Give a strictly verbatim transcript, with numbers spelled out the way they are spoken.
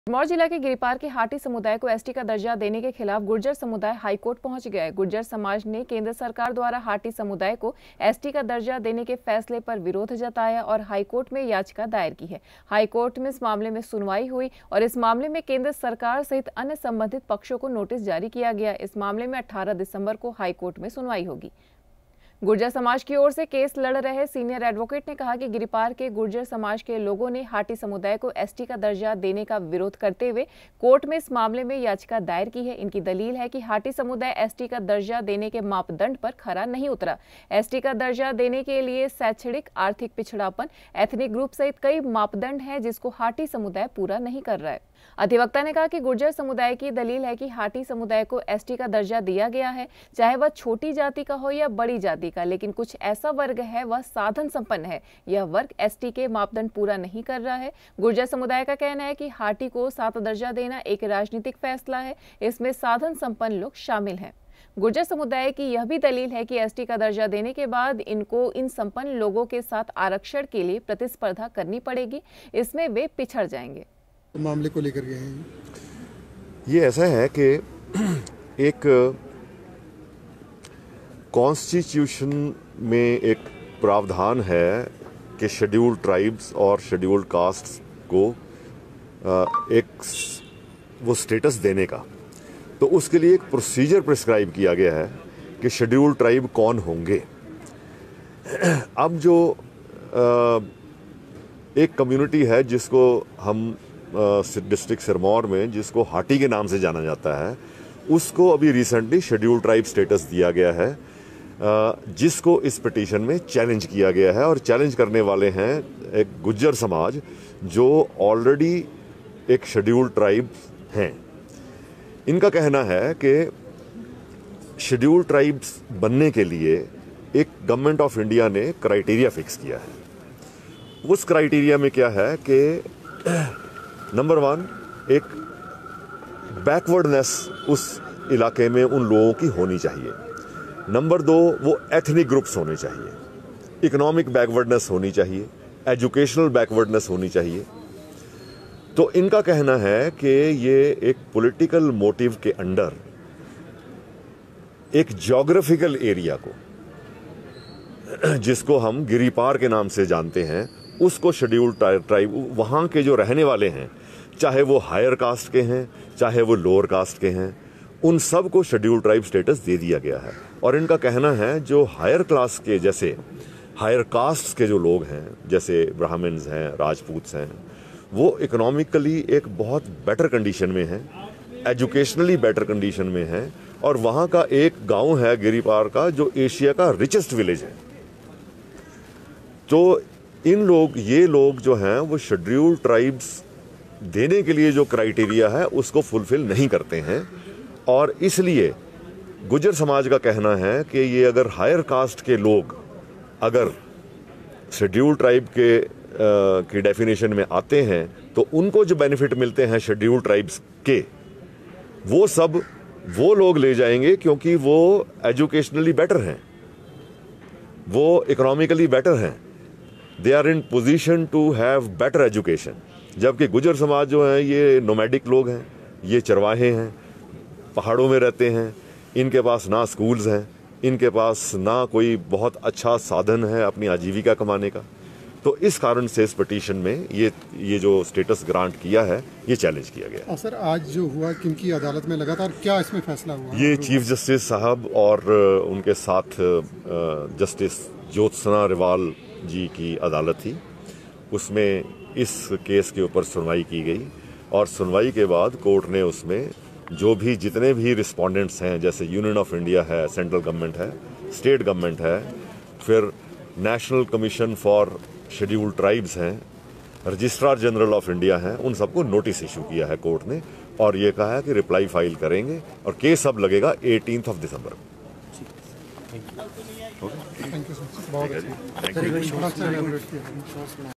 सिरमौर जिला के गिरिपार के हाटी समुदाय को एसटी का दर्जा देने के खिलाफ गुर्जर समुदाय हाईकोर्ट पहुंच गया है। गुर्जर समाज ने केंद्र सरकार द्वारा हाटी समुदाय को एसटी का दर्जा देने के फैसले पर विरोध जताया और हाईकोर्ट में याचिका दायर की है। हाईकोर्ट में इस मामले में सुनवाई हुई और इस मामले में केंद्र सरकार सहित अन्य संबंधित पक्षों को नोटिस जारी किया गया। इस मामले में अठारह दिसंबर को हाईकोर्ट में सुनवाई होगी। गुर्जर समाज की ओर से केस लड़ रहे सीनियर एडवोकेट ने कहा कि गिरिपार के गुर्जर समाज के लोगों ने हाटी समुदाय को एसटी का दर्जा देने का विरोध करते हुए कोर्ट में इस मामले में याचिका दायर की है। इनकी दलील है कि हाटी समुदाय एसटी का दर्जा देने के मापदंड पर खरा नहीं उतरा। एसटी का दर्जा देने के लिए शैक्षणिक, आर्थिक पिछड़ापन, एथनिक ग्रुप सहित कई मापदंड है जिसको हाटी समुदाय पूरा नहीं कर रहा है। अधिवक्ता ने कहा कि गुर्जर समुदाय की दलील है कि हाटी समुदाय को एसटी का दर्जा दिया गया है, चाहे वह छोटी जाति का हो या बड़ी जाति का, लेकिन कुछ ऐसा वर्ग है वह साधन संपन्न है। यह वर्ग एसटी के मापदंड पूरा नहीं कर रहा है। गुर्जर समुदाय का कहना है कि हाटी को सात दर्जा देना एक राजनीतिक फैसला है, इसमें साधन संपन्न लोग शामिल हैं। गुर्जर समुदाय की यह भी दलील है कि एसटी का दर्जा देने के बाद इनको इन संपन्न लोगों के साथ आरक्षण के लिए प्रतिस्पर्धा करनी पड़ेगी, इसमें वे पिछड़ जाएंगे। मामले को लेकर गए हैं। ये ऐसा है कि एक कॉन्स्टिट्यूशन में एक प्रावधान है कि शेड्यूल्ड ट्राइब्स और शेड्यूल्ड कास्ट्स को एक वो स्टेटस देने का, तो उसके लिए एक प्रोसीजर प्रिस्क्राइब किया गया है कि शेड्यूल्ड ट्राइब कौन होंगे। अब जो एक कम्युनिटी है जिसको हम डिस्ट्रिक्ट सिरमौर में जिसको हाटी के नाम से जाना जाता है, उसको अभी रिसेंटली शेड्यूल्ड ट्राइब स्टेटस दिया गया है, जिसको इस पिटीशन में चैलेंज किया गया है। और चैलेंज करने वाले हैं एक गुज्जर समाज जो ऑलरेडी एक शेड्यूल्ड ट्राइब हैं। इनका कहना है कि शेड्यूल्ड ट्राइब्स बनने के लिए एक गवर्नमेंट ऑफ इंडिया ने क्राइटेरिया फिक्स किया है। उस क्राइटेरिया में क्या है कि नंबर वन, एक बैकवर्डनेस उस इलाके में उन लोगों की होनी चाहिए। नंबर दो, वो एथनिक ग्रुप्स होने चाहिए, इकोनॉमिक बैकवर्डनेस होनी चाहिए, एजुकेशनल बैकवर्डनेस होनी चाहिए। तो इनका कहना है कि ये एक पॉलिटिकल मोटिव के अंडर एक ज्योग्राफिकल एरिया को, जिसको हम गिरिपार के नाम से जानते हैं, उसको शेड्यूल्ड ट्राइब, वहाँ के जो रहने वाले हैं, चाहे वो हायर कास्ट के हैं चाहे वो लोअर कास्ट के हैं, उन सब को शेड्यूल्ड ट्राइब स्टेटस दे दिया गया है। और इनका कहना है जो हायर क्लास के, जैसे हायर कास्ट के जो लोग हैं, जैसे ब्राह्मण्स हैं, राजपूत्स हैं, वो इकोनॉमिकली एक बहुत बेटर कंडीशन में हैं, एजुकेशनली बेटर कंडीशन में हैं। और वहाँ का एक गांव है गिरिपार का जो एशिया का रिचेस्ट विलेज है। तो इन लोग ये लोग जो हैं वो शेड्यूल्ड ट्राइब्स देने के लिए जो क्राइटेरिया है उसको फुलफिल नहीं करते हैं। और इसलिए गुर्जर समाज का कहना है कि ये अगर हायर कास्ट के लोग अगर शेड्यूल्ड ट्राइब के आ, की डेफिनेशन में आते हैं तो उनको जो बेनिफिट मिलते हैं शेड्यूल्ड ट्राइब्स के, वो सब वो लोग ले जाएंगे क्योंकि वो एजुकेशनली बेटर हैं, वो इकोनॉमिकली बेटर हैं, they are in position to have better education. जबकि गुर्जर समाज जो है ये नोमैडिक लोग हैं, ये चरवाहे हैं, पहाड़ों में रहते हैं, इनके पास ना स्कूल्स हैं, इनके पास ना कोई बहुत अच्छा साधन है अपनी आजीविका कमाने का। तो इस कारण से इस पिटीशन में ये ये जो स्टेटस ग्रांट किया है ये चैलेंज किया गया। और सर आज जो हुआ किनकी अदालत में लगातार क्या इसमें फैसला हुआ? ये चीफ जस्टिस साहब और उनके साथ जस्टिस ज्योत्सना रिवाल जी की अदालत थी। उसमें इस केस के ऊपर सुनवाई की गई और सुनवाई के बाद कोर्ट ने उसमें जो भी जितने भी रिस्पोंडेंट्स हैं, जैसे यूनियन ऑफ इंडिया है, सेंट्रल गवर्नमेंट है, स्टेट गवर्नमेंट है, फिर national commission for scheduled tribes हैं, रजिस्ट्रार जनरल ऑफ इंडिया हैं, उन सबको नोटिस इशू किया है कोर्ट ने और ये कहा है कि रिप्लाई फाइल करेंगे और केस अब लगेगा एटीन्थ ऑफ दिसंबर को। थैंक यू सर, बहुत अच्छा।